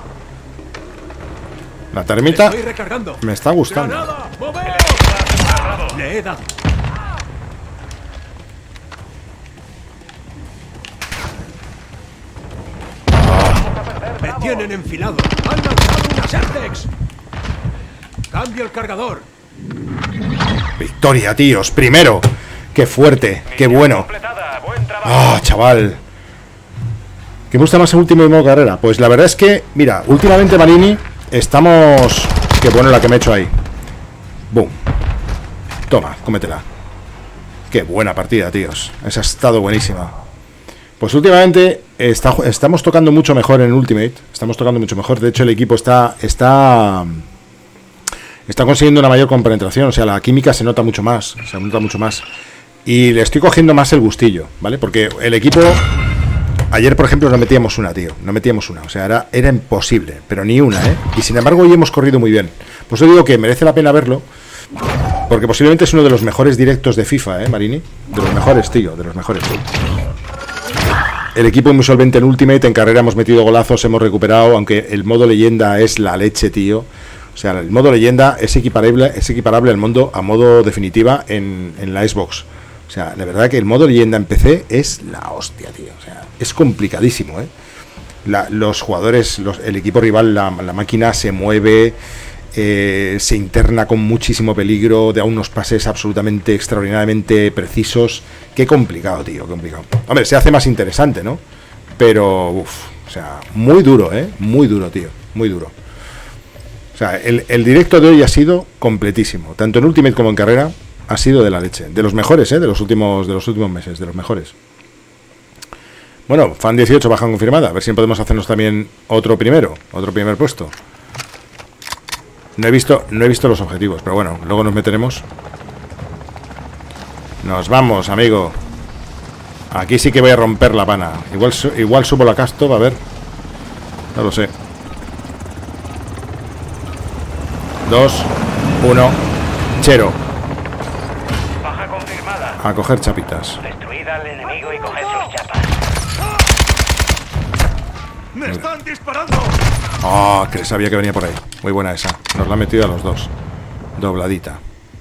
La termita Estoy recargando. me está gustando. Granada. ¡Moveos! Le he dado. Me tienen enfilado. Han lanzado una Semtex. Cambio el cargador. Victoria, tíos. Primero. Qué fuerte. Qué bueno. Completada. Buen trabajo. Ah, chaval. ¿Qué me gusta más el último modo carrera? Pues la verdad es que, mira, últimamente Marini estamos... Qué bueno la que me he hecho ahí. Boom. Toma, cómetela. Qué buena partida, tíos. Esa ha estado buenísima. Pues últimamente está, estamos tocando mucho mejor en Ultimate. Estamos tocando mucho mejor. De hecho, el equipo está... Está... Está consiguiendo una mayor compenetración. O sea, la química se nota mucho más. Se nota mucho más. Y le estoy cogiendo más el gustillo, ¿vale? Porque el equipo... Ayer, por ejemplo, no metíamos una, tío. No metíamos una. O sea, era, era imposible. Pero ni una, ¿eh? Y sin embargo, hoy hemos corrido muy bien. Pues yo digo que merece la pena verlo. Porque posiblemente es uno de los mejores directos de FIFA, ¿eh, Marini? De los mejores, tío. De los mejores, tío. El equipo muy solvente en Ultimate. En carrera hemos metido golazos, hemos recuperado. Aunque el modo leyenda es la leche, tío. O sea, el modo leyenda es equiparable, es equiparable al mundo a modo definitiva en, en la Xbox. O sea, la verdad que el modo leyenda en P C es la hostia, tío. O sea, es complicadísimo, ¿eh? La, los jugadores, los, el equipo rival, la, la máquina se mueve, eh, se interna con muchísimo peligro, da unos pases absolutamente extraordinariamente precisos. Qué complicado, tío, complicado. Hombre, se hace más interesante, ¿no? Pero, uff, o sea, muy duro, ¿eh? Muy duro, tío, muy duro. O sea, el, el directo de hoy ha sido completísimo, tanto en Ultimate como en carrera. Ha sido de la leche, de los mejores, ¿eh? De los últimos, de los últimos meses, de los mejores. Bueno, Fan dieciocho baja confirmada. A ver si podemos hacernos también otro primero, otro primer puesto. No he visto, no he visto los objetivos, pero bueno, luego nos meteremos. Nos vamos, amigo. Aquí sí que voy a romper la pana. Igual, igual subo la casto, a ver. No lo sé. Dos, uno, chero. Baja confirmada. A coger chapitas. Destruid al enemigo y coged sus chapas. ¡Me están disparando! Oh, que sabía que venía por ahí. Muy buena esa. Nos la ha metido a los dos. Dobladita.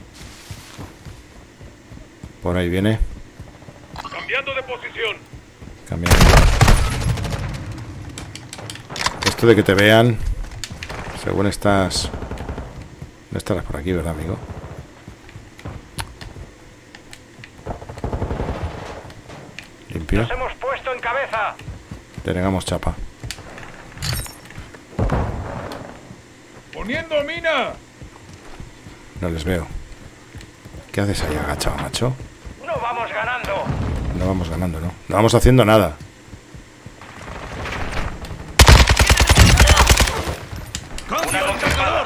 Por ahí viene. Cambiando de posición. Cambiando. Esto de que te vean, según estás... No estarás por aquí, ¿verdad, amigo? Limpio. Nos hemos puesto en cabeza. Tenemos chapa. ¡Poniendo mina! No les veo. ¿Qué haces ahí agachado, macho? No vamos ganando. No vamos ganando, ¿no? No vamos haciendo nada. ¡Cambio el cargador!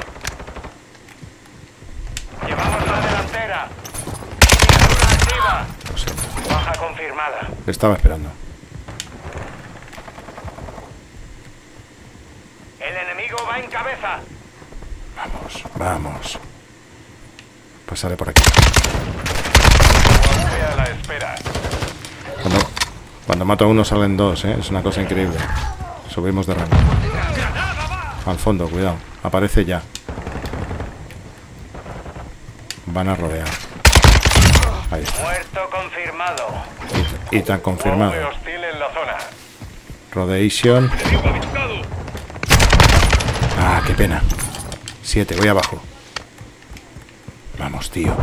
Llevamos la delantera. Una activa. No sé. Baja confirmada. Le estaba esperando. El enemigo va en cabeza. Vamos, vamos. Pasaré por aquí. A la espera. Cuando, cuando mato a uno salen dos, ¿eh? Es una cosa increíble. Subimos de rango. Al fondo, cuidado. Aparece ya. Van a rodear. Ahí está. Muerto confirmado. Y, y tan confirmado. Hombre hostil en la zona. Rodeation. Ah, qué pena. Siete, voy abajo. Vamos, tío.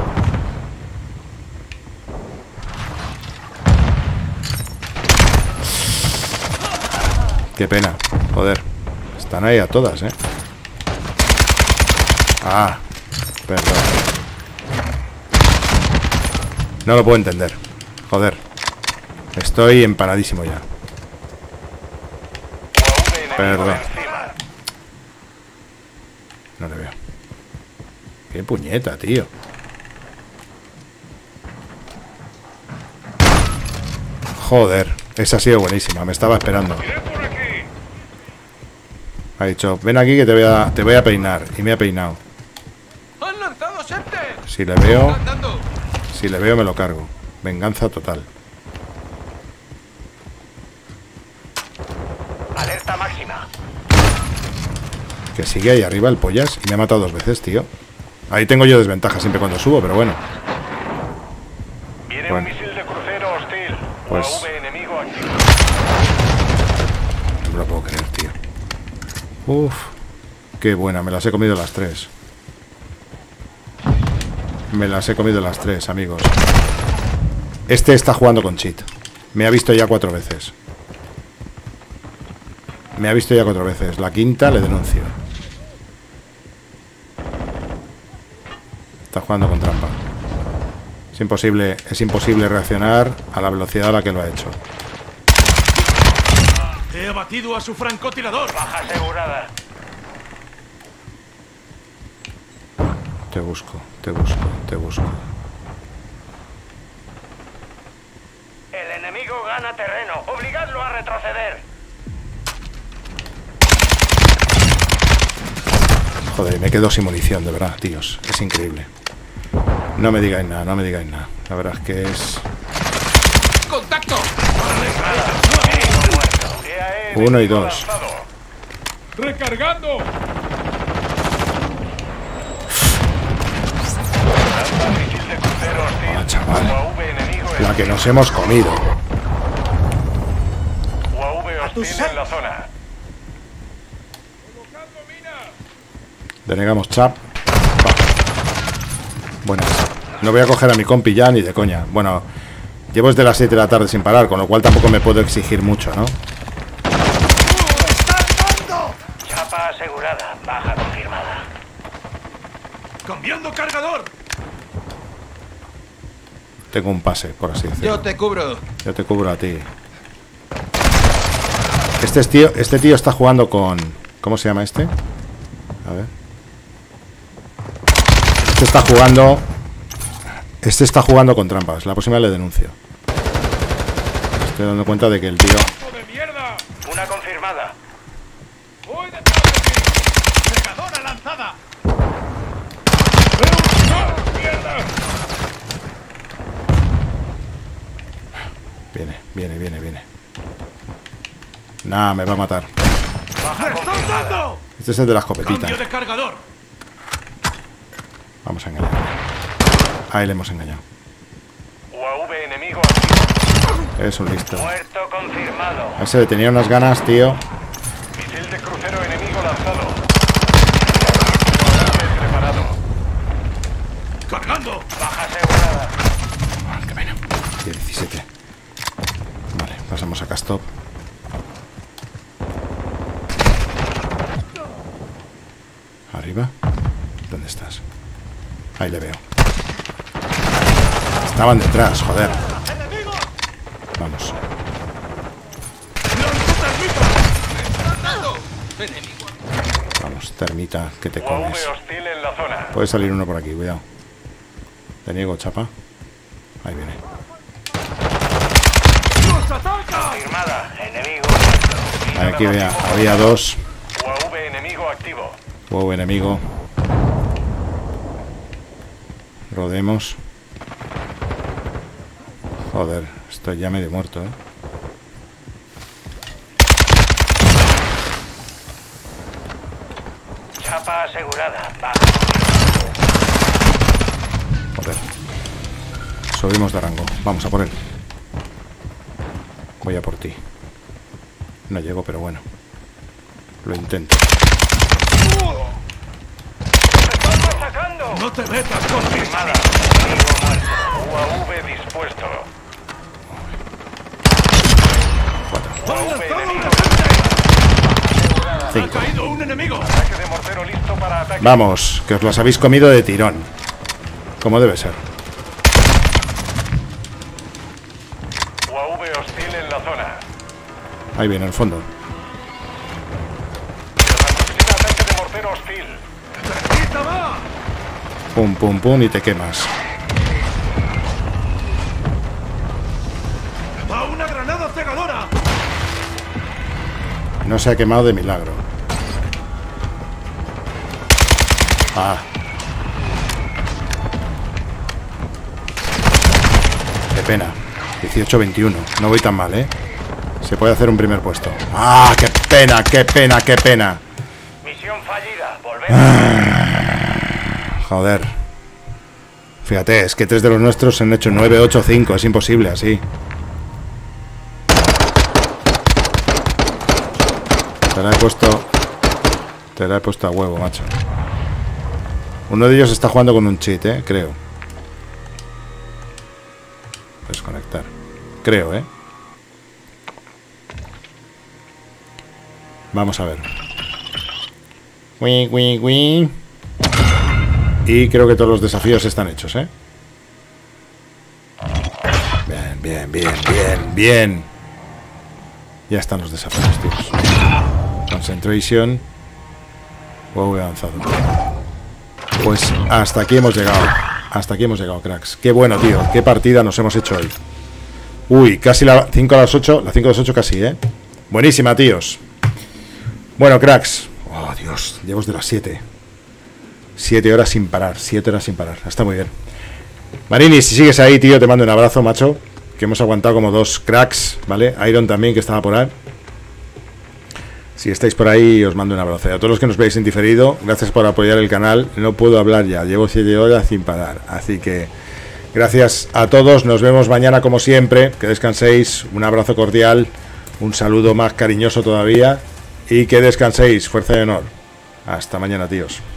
Qué pena. Joder. Están ahí a todas, ¿eh? Ah, perdón. No lo puedo entender. Joder. Estoy empanadísimo ya. Perdón. No le veo. Qué puñeta, tío. Joder. Esa ha sido buenísima. Me estaba esperando. Ha dicho, ven aquí que te voy a, te voy a peinar. Y me ha peinado. ¡Han lanzado Septe! Si le veo... Si le veo me lo cargo. Venganza total. Alerta máxima. Que sigue ahí arriba el pollas. Y me ha matado dos veces, tío. Ahí tengo yo desventaja siempre cuando subo, pero bueno. Viene Bueno. un misil de crucero hostil. Pues- U A V enemigo aquí. No me lo puedo creer, tío. Uf. Qué buena, me las he comido las tres. Me las he comido las tres, amigos. Este está jugando con cheat. Me ha visto ya cuatro veces. Me ha visto ya cuatro veces. La quinta le denuncio. Está jugando con trampa. Es imposible, es imposible reaccionar a la velocidad a la que lo ha hecho. He abatido a su francotirador. Baja asegurada. Te busco, te busco, te busco. El enemigo gana terreno. Obligadlo a retroceder. Joder, me quedo sin munición, de verdad, tíos. Es increíble. No me digáis nada, no me digáis nada. La verdad es que es... ¡Contacto! Uno y dos. ¡Recargando! Misil de crucero hostil. Ah, chaval. U A V enemigo La que nos hemos comido. U A V hostil en la zona. Denegamos chap. Bueno, no voy a coger a mi compi ya ni de coña. Bueno, llevo desde las siete de la tarde sin parar, con lo cual tampoco me puedo exigir mucho, ¿no? Chapa asegurada, baja confirmada. ¡Cambiando cargador! Tengo un pase, por así decirlo. Yo te cubro. Yo te cubro a ti. Este es tío, este tío está jugando con... ¿Cómo se llama este? A ver. Este está jugando... Este está jugando con trampas. La próxima le denuncio. Estoy dando cuenta de que el tío... Una confirmada. ¡Voy detrás de ti! ¡Cargadora lanzada! Viene, viene, viene, viene. Nah, me va a matar. ¡Me están dando! Este es el de la escopetita. ¡Cambio de cargador! Vamos a engañar. Ahí le hemos engañado. U A V enemigo. Es un listo. Muerto confirmado. A ese le tenía unas ganas, tío. Misil de crucero enemigo lanzado. Preparado. ¡Cargando! Baja asegurada. Ah, qué pena. diecisiete. Vale, pasamos a Castop. Arriba. ¿Dónde estás? Ahí le veo. Estaban detrás, joder. Vamos. Vamos, termita, que te U A V comes. hostil en la zona. Puede salir uno por aquí, cuidado. Te niego, chapa. Ahí viene. Confirmada. Enemigo. Aquí vea, había dos. U A V enemigo activo. Wow, enemigo. Rodemos. Joder, estoy ya medio muerto, eh. Chapa asegurada. Baja. Joder. Subimos de rango. Vamos a por él. Voy a por ti. No llego, pero bueno. Lo intento. ¡No te metas con mi Confirmada. Enemigo muerto. U A V dispuesto. U A V enemigo. ¡Ha Cinco. caído un enemigo! Ataque de mortero listo para ataque. Vamos, que os las habéis comido de tirón. Como debe ser. U A V hostil en la zona. Ahí viene, al fondo. Ataque de mortero hostil. ¡Cerquita va! Pum, pum, pum, y te quemas. ¡Va una granada cegadora! No se ha quemado de milagro. Ah. Qué pena. dieciocho veintiuno. No voy tan mal, ¿eh? Se puede hacer un primer puesto. ¡Ah! ¡Qué pena, qué pena, qué pena! Misión fallida. Volvemos. Joder. Fíjate, es que tres de los nuestros se han hecho nueve, ocho, cinco. Es imposible así. Te la he puesto. Te la he puesto a huevo, macho. Uno de ellos está jugando con un cheat, eh, creo. Desconectar. Creo, eh. Vamos a ver. Wii, wii, wii. Y creo que todos los desafíos están hechos, ¿eh? Bien, bien, bien, bien, bien. Ya están los desafíos, tíos. Concentration. Wow, he avanzado. Pues hasta aquí hemos llegado. Hasta aquí hemos llegado, cracks. Qué bueno, tío. Qué partida nos hemos hecho hoy. Uy, casi la cinco a las ocho. La cinco a las ocho casi, ¿eh? Buenísima, tíos. Bueno, cracks. Oh, Dios. Llevamos de las siete. Siete horas sin parar. Siete horas sin parar. Está muy bien. Marini, si sigues ahí, tío, te mando un abrazo, macho. Que hemos aguantado como dos cracks, ¿vale? Iron también, que estaba por ahí. Si estáis por ahí, os mando un abrazo. Y a todos los que nos veis en diferido, gracias por apoyar el canal. No puedo hablar ya. Llevo siete horas sin parar. Así que Gracias a todos, nos vemos mañana como siempre, que descanséis, un abrazo cordial, un saludo más cariñoso todavía y que descanséis, fuerza y honor. Hasta mañana, tíos.